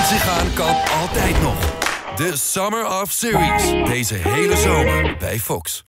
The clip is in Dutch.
vakantie gaan kan altijd nog. De Summer of Series. Deze hele zomer bij Fox.